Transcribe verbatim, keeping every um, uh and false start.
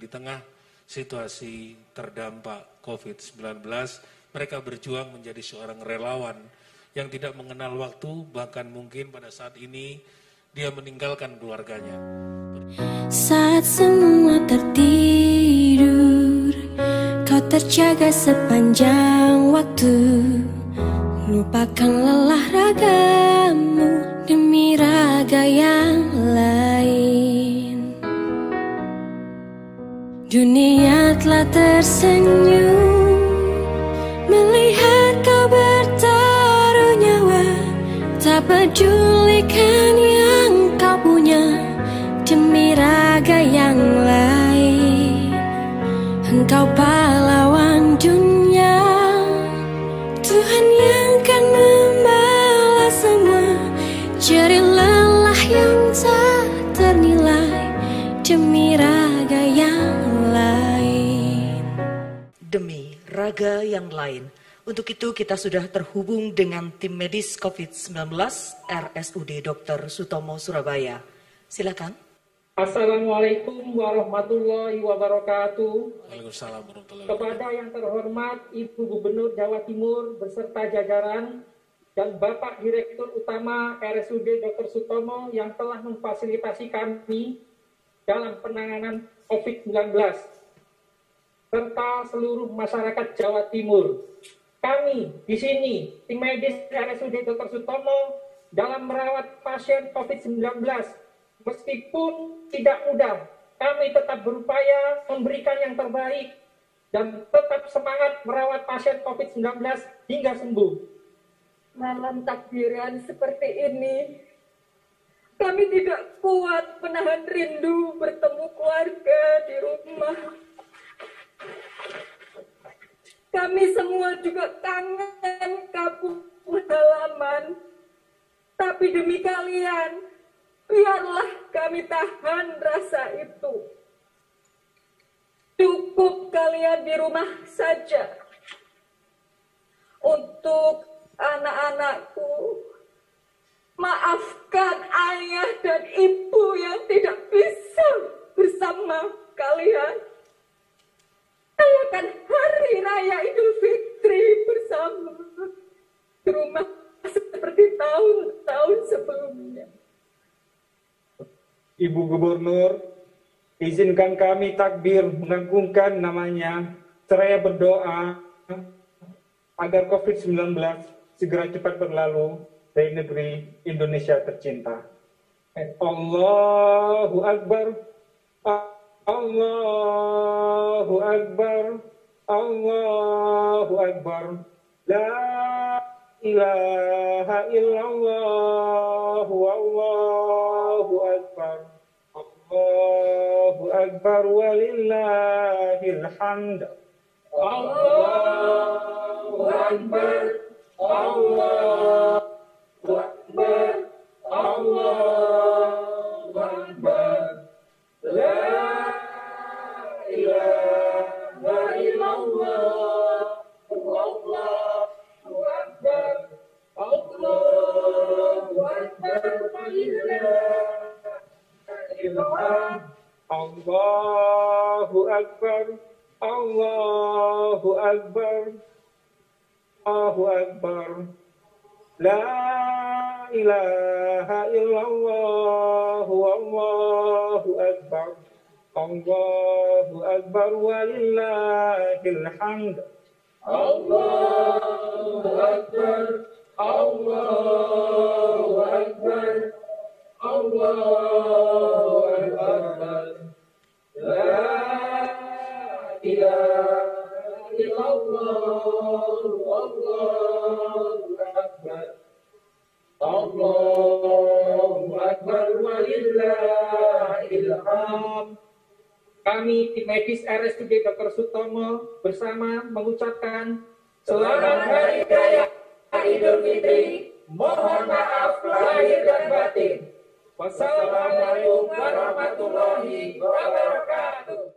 Di tengah situasi terdampak covid sembilan belas, mereka berjuang menjadi seorang relawan yang tidak mengenal waktu, bahkan mungkin pada saat ini dia meninggalkan keluarganya. Saat semua tertidur, kau terjaga sepanjang waktu. Lupakan lelah ragamu demi raga yang lain. Dunia telah tersenyum melihat kau bertaruh nyawa. Tak pedulikan yang kau punya demi raga yang lain. Engkau pahlawan dunia, Tuhan yang kan membalas semua jerih lelah yang tak ternilai demi raga yang lain. Demi raga yang lain. Untuk itu kita sudah terhubung dengan tim medis covid sembilan belas R S U D Dokter Sutomo Surabaya. Silakan. Assalamualaikum warahmatullahi wabarakatuh. Waalaikumsalam warahmatullahi wabarakatuh. Kepada yang terhormat Ibu Gubernur Jawa Timur beserta jajaran dan Bapak Direktur Utama R S U D Dokter Sutomo yang telah memfasilitasi kami dalam penanganan covid sembilan belas serta seluruh masyarakat Jawa Timur. Kami di sini, tim medis R S U D Dokter Sutomo dalam merawat pasien covid sembilan belas. Meskipun tidak mudah, kami tetap berupaya memberikan yang terbaik dan tetap semangat merawat pasien covid sembilan belas hingga sembuh. Malam takbiran seperti ini, kami tidak kuat menahan rindu bertemu keluarga di rumah. Kami semua juga kangen kampung halaman. Tapi demi kalian, biarlah kami tahan rasa itu. Cukup kalian di rumah saja. Untuk anak-anakku, maafkan ayah dan ibu yang tidak bisa bersama kalian. Rayakan hari raya Idul Fitri bersama di rumah seperti tahun-tahun sebelumnya. Ibu Gubernur, izinkan kami takbir mengagungkan namanya seraya berdoa agar covid sembilan belas segera cepat berlalu dari negeri Indonesia tercinta. Allahu Akbar, Allahu Akbar, Allahu Akbar, la ilaha illallah, Allahu Akbar, Allahu Akbar, walillahil hamd. Allahu Akbar, Allahu Akbar, Allahu Akbar, la ilaha illallah, Allahu Akbar, Allahu Akbar, Allahu Akbar, Allahu Akbar, Allahu Akbar, la ilaha illallah, Allahu Akbar, Allahu Akbar, walillahil hamd. Allahu Akbar, Allahu Akbar, Allahu Akbar, la ilaha illallah, Allahu Akbar, Allahu Akbar, walillahil hamd. Kami tim medis R S U D Dokter Sutomo bersama mengucapkan Selamat Hari Raya Idul Fitri. Mohon maaf lahir dan batin. Wassalamualaikum warahmatullahi wabarakatuh.